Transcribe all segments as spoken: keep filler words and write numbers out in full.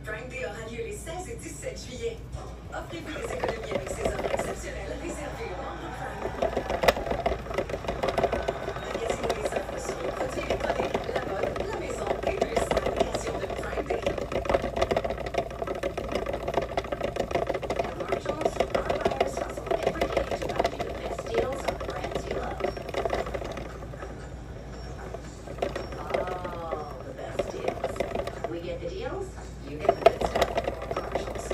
Prime Day aura lieu les seize et dix-sept juillet. Offrez-vous des économies avec ces offres exceptionnelles réservées aux membres Prime. Magasinez les offres sur les produits électroniques, la mode, la maison et plus. Application de Prime Day. At Marshalls, our buyers hustle every day to find you the best deals on the brands you love. All the best deals. We get the deals, you get the good stuff. Marshalls.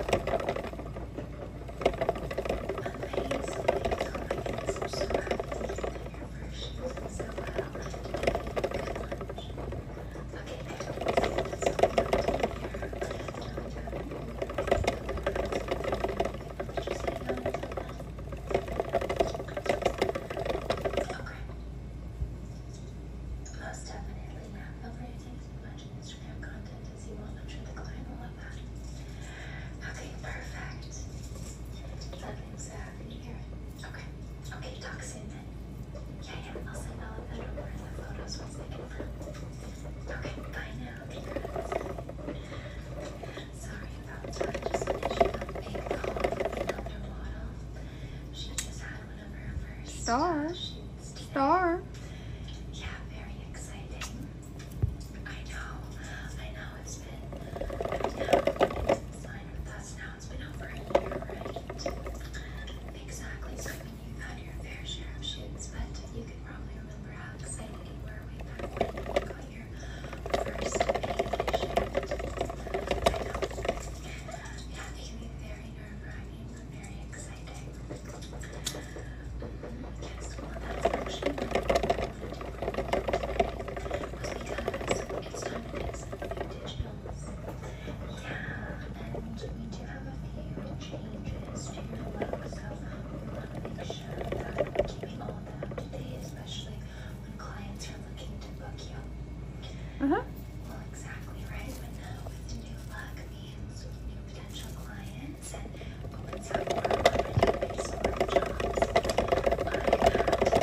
Most definitely, yeah. Feel free to take as much Instagram content as you want. I'm sure the client will love that. Okay, perfect. Nothing's happening here. Okay. Okay, talk soon then. Yeah, yeah. I'll send all of that over in the photos once they confirm. Okay, bye now. Congrats. Sorry about that. Just finished a big call with another model. She just had one of her first Star. uh, shoots today. Star. Yeah, very exciting. I know, I know it's been, yeah, it's signed with us now. It's been over a year, right? Exactly. So I mean, you've had your fair share of shoots, but you can probably remember how excited you were way back when you got your first paid shoot. I know. Yeah, it can be very nerve-wracking, but very exciting. Mm-hmm. Yes, well, that's actually what I wanted to bring you today, was because it's time to make some new digitals. Yeah, and we do have a few changes to your look, so we want to make sure that we're keeping all of that up to date, especially when clients are looking to book you. Uh-huh. Well, exactly right. When uh, with the new look means new potential clients and opens up more opportunities for jobs. I have to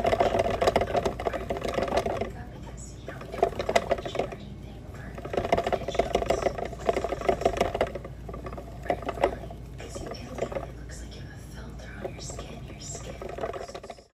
makeup because you know we don't want to share anything for digitals. Right, really, because you can literally looks like you have a filter on your skin.